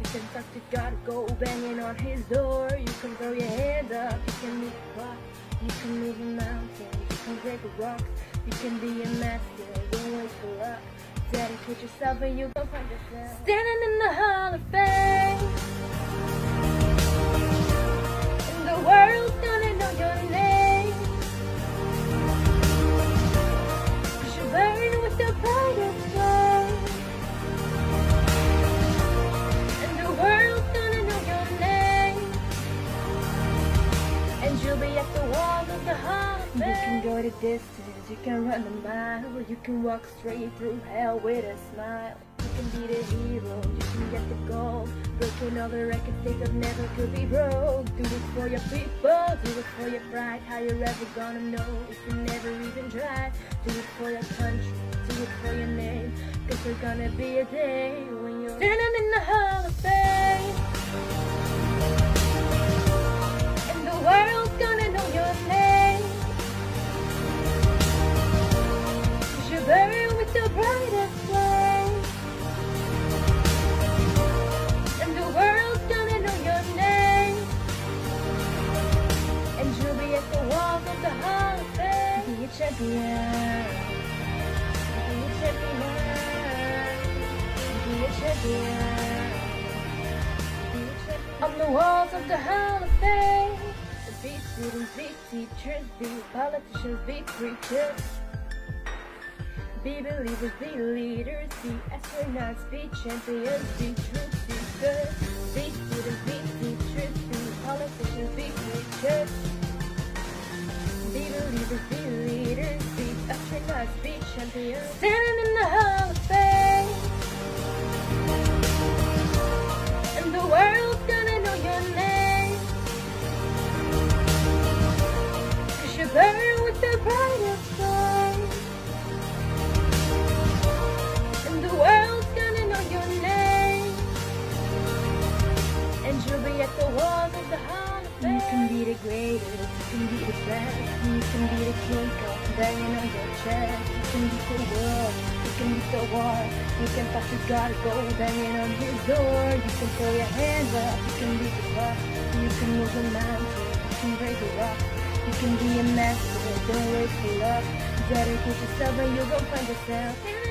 can talk to God, go banging on his door. You can throw your hands up, you can move a clock, you can move a mountain, you can break a rock, you can be a master, don't wait for luck. Dedicate yourself and you gon' find yourself standing in the Hall of Fame. And the world's gonna know your name, 'cause you burn with the brightest flame. And the world's gonna know your name, and you'll be at the walls of the Hall of Fame. You can go the distance, you can run the mile, you can walk straight through hell with a smile. You can be the hero, you can get the gold, breaking all the records they could never could be broke. Do it for your people, do it for your pride. How you ever gonna know if you never even try? Do it for your country, do it for your name, 'cause there's gonna be a day when you're standing in the Hall of Fame. And the world's gonna know your name, 'cause you burn with the brightest flame. And the world's gonna know your name, and you'll be at the walls of the Hall of Fame. Be a champion, be a champion, be a champion, be a champion. On the walls of the Hall of Fame, be students, be teachers, be politicians, be preachers, be believers, be leaders, be astronauts, be champions, be truth seekers. Be students, be teachers, be politicians, be preachers, be believers, be leaders, be astronauts, be champions. Standing in the Hall of Fame, and the world's gonna know your name, 'cause you burn with the brightest flame. And the world's gonna know your name, and you'll be at the walls of the Hall of Fame. You can be the greatest, you can be the best, you can be the king of banging on your chest. You can beat the world, you can beat the war, you can talk to God, go banging on his door. You can throw your hands up, you can beat the clock, you can move a mountain, you can break a rock, you can be a master, don't wait for luck. Dedicate yourself and you'll go find yourself.